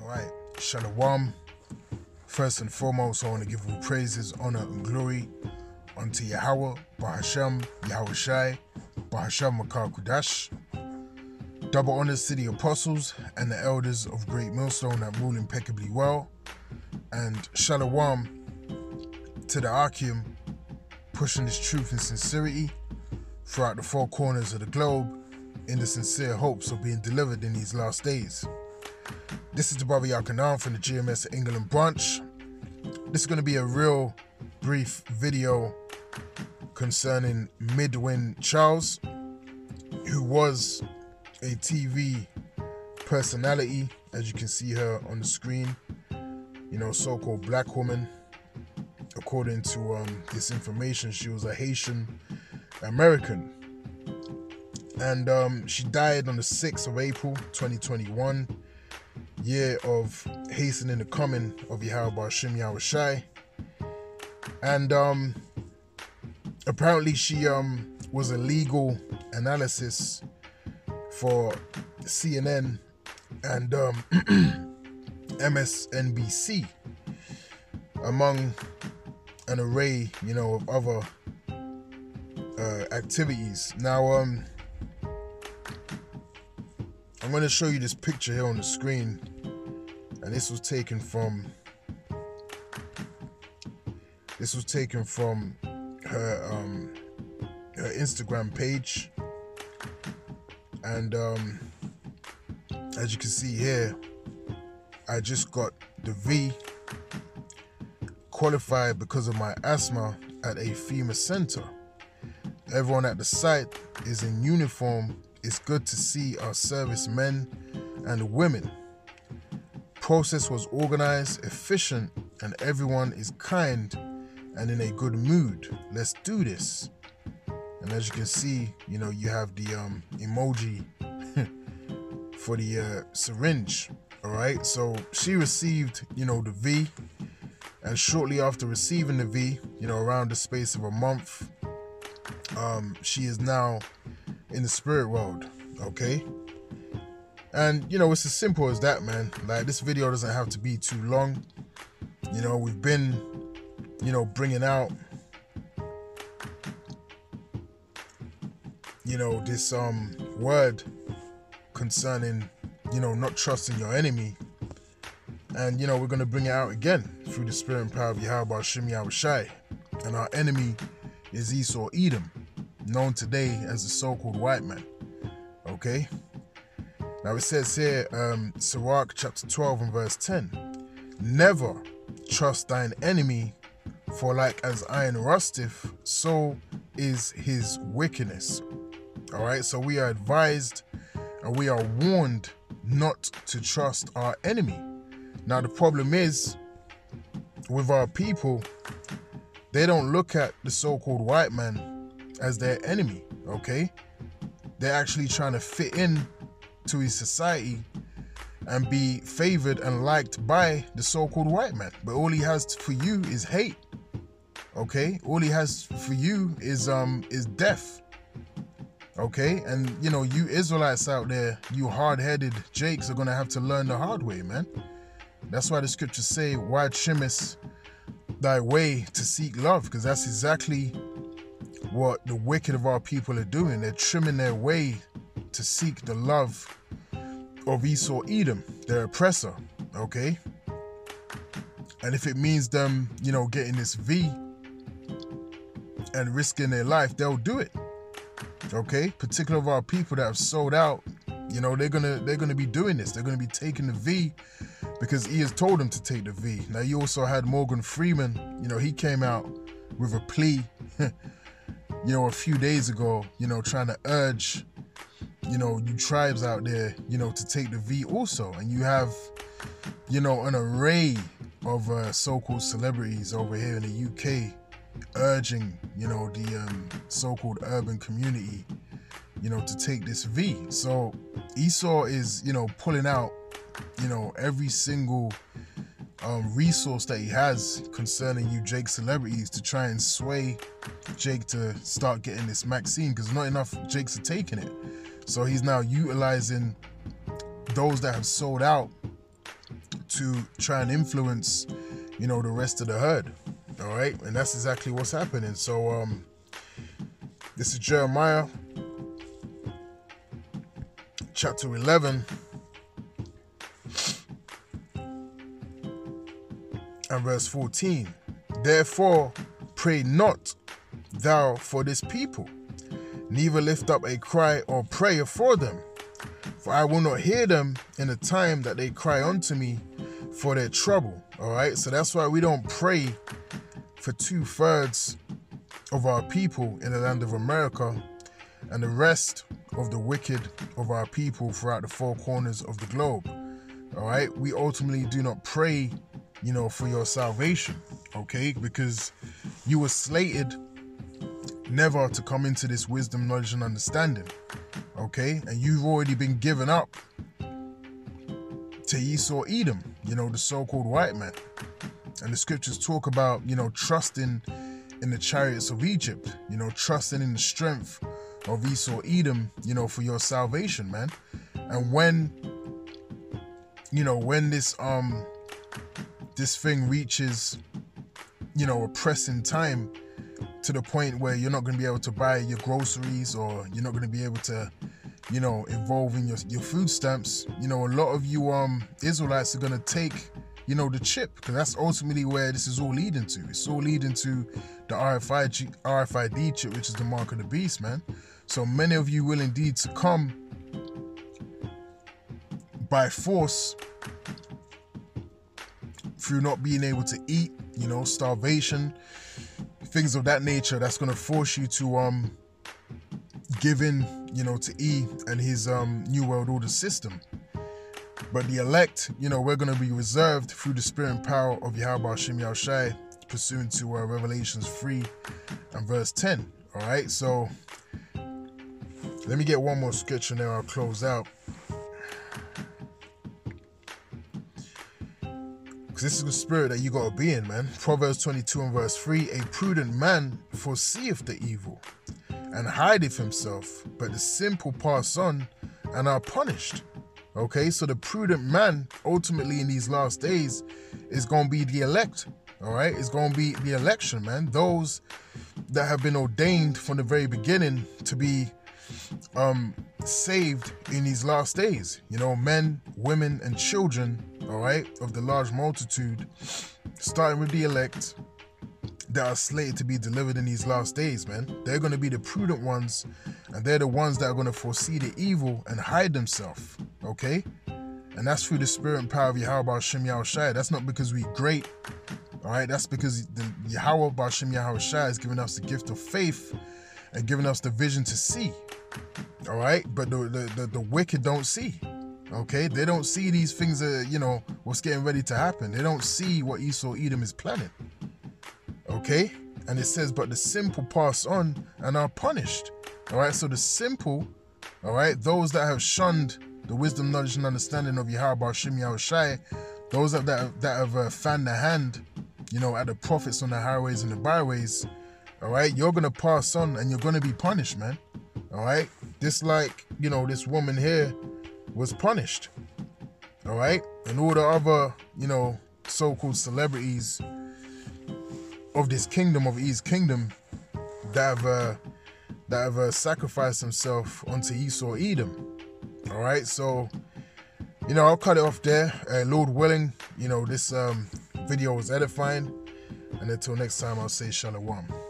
Alright, Shalom. First and foremost, I want to give all praises, honor, and glory unto Yahweh, Bahasham, Yahweh Shai, Bahasham Makar Kudash. Double honors to the apostles and the elders of Great Millstone that rule impeccably well. And Shalom to the Akim, pushing this truth and sincerity throughout the four corners of the globe in the sincere hopes of being delivered in these last days. This is the Brother Yakanan from the GMS England branch. This is going to be a real brief video concerning Midwin Charles, who was a TV personality, as you can see her on the screen, so-called black woman. According to this information, she was a Haitian American, and she died on the 6th of April 2021, year of hastening the coming of Yahweh Hashem Yahweh Shai. And apparently she was a legal analysis for CNN and MSNBC, among an array, of other activities. Now, I'm going to show you this picture here on the screen, and this was taken from her Instagram page, and as you can see here, I just got the V, qualified because of my asthma at a FEMA center. Everyone at the site is in uniform. It's good to see our servicemen and women. Process was organized, efficient, and everyone is kind and in a good mood. Let's do this. And as you can see, you have the emoji for the syringe. All right, so she received, the V, and shortly after receiving the V, around the space of a month, she is now in the spirit world, okay? And, it's as simple as that, man. Like, this video doesn't have to be too long. We've been, bringing out, this word concerning, not trusting your enemy. And, we're going to bring it out again through the spirit and power of Yahweh Hashem Yahweh Shai. And our enemy is Esau Edom, known today as the so-called white man. Okay? Now it says here, Sirach chapter 12 and verse 10, never trust thine enemy, for like as iron rusteth, so is his wickedness. All right, so we are advised and we are warned not to trust our enemy. Now the problem is, with our people, they don't look at the so-called white man as their enemy, okay? They're actually trying to fit in to his society and be favored and liked by the so-called white man. But all he has for you is hate, okay? All he has for you is death, okay? And, you Israelites out there, you hard-headed jakes, are going to have to learn the hard way, man. That's why the scriptures say, why trimmest thy way to seek love? Because that's exactly what the wicked of our people are doing. They're trimming their way to seek the love of Esau Edom, their oppressor, okay? And if it means them, getting this V and risking their life, they'll do it, okay? Particularly of our people that have sold out, they're gonna be doing this. They're gonna be taking the V because he has told them to take the V. Now, you also had Morgan Freeman, he came out with a plea, a few days ago, trying to urge, you tribes out there, to take the V also. And you have, an array of so-called celebrities over here in the UK urging, the so-called urban community, to take this V. So Esau is, pulling out, every single resource that he has concerning you Jake celebrities to try and sway Jake to start getting this vaccine, because not enough Jakes are taking it. So he's now utilizing those that have sold out to try and influence, you know, the rest of the herd. All right, and that's exactly what's happening. So this is Jeremiah chapter 11 and verse 14. Therefore pray not thou for this people, neither lift up a cry or prayer for them, for I will not hear them in the time that they cry unto me for their trouble. All right, so that's why we don't pray for 2/3 of our people in the land of America and the rest of the wicked of our people throughout the 4 corners of the globe. All right, we ultimately do not pray, you know, for your salvation, okay, because you were slated never to come into this wisdom, knowledge, and understanding, okay, and you've already been given up to Esau Edom, you know, the so-called white man. And the scriptures talk about, you know, trusting in the chariots of Egypt, you know, trusting in the strength of Esau Edom, you know, for your salvation, man. And when, you know, when this thing reaches, you know, a pressing time to the point where you're not going to be able to buy your groceries, or you're not going to be able to, you know, involve in your food stamps, you know, a lot of you Israelites are going to take, you know, the chip, because that's ultimately where this is all leading to. It's all leading to the RFID chip, which is the mark of the beast, man. So many of you will indeed succumb by force through not being able to eat, you know, starvation, things of that nature. That's going to force you to give in, you know, to E and his New World Order system. But the elect, you know, we're going to be reserved through the spirit and power of Yahweh Hashem Yahushai, pursuant to Revelations 3 and verse 10. All right, so let me get one more scripture and then I'll close out. Because this is the spirit that you got to be in, man. Proverbs 22 and verse 3, a prudent man foreseeth the evil and hideth himself, but the simple pass on and are punished. Okay, so the prudent man ultimately in these last days is going to be the elect. All right, it's going to be the election, man. Those that have been ordained from the very beginning to be saved in these last days. You know, men, women, and children, all right, of the large multitude, starting with the elect that are slated to be delivered in these last days, man. They're going to be the prudent ones, and they're the ones that are going to foresee the evil and hide themselves, okay? And that's through the spirit and power of Yahweh Hashem Yahushai. That's not because we're great, all right? That's because the Yahweh Hashem Yahushai has given us the gift of faith and given us the vision to see, all right? But the wicked don't see, okay? They don't see these things, you know, what's getting ready to happen. They don't see what Esau Edom is planning. Okay, and it says, but the simple pass on and are punished. All right, so the simple, all right, those that have shunned the wisdom, knowledge, and understanding of Yahweh Hashem Yahushai, those that have fanned the hand, you know, at the prophets on the highways and the byways, all right, you're gonna pass on and you're gonna be punished, man. All right, just like, you know, this woman here was punished. All right, and all the other, you know, so-called celebrities of this kingdom, of E's kingdom, that have sacrificed himself unto Esau Edom. All right, so, you know, I'll cut it off there. Lord willing, you know, this video was edifying, and until next time, I'll say shalom.